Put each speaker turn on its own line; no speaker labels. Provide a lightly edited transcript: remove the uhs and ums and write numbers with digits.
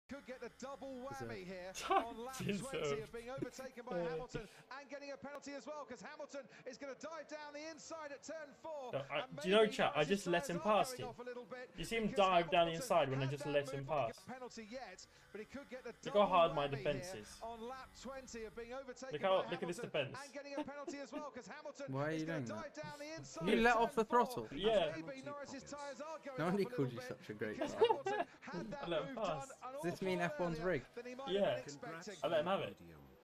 Could get the double whammy here on lap 20 of being overtaken by Hamilton and getting a penalty as well, because Hamilton is going to dive down the inside at turn 4.
Do you know, chat? I just let him past him. You see him dive down the inside when I just let him pass. Look how hard my defense is. Look at this defense.
Why are you doing that? You let off the throttle.
Yeah.
No wonder he called you such a great guy.
I let him pass.
Does this mean F1's rigged?
Yeah. I let him have it.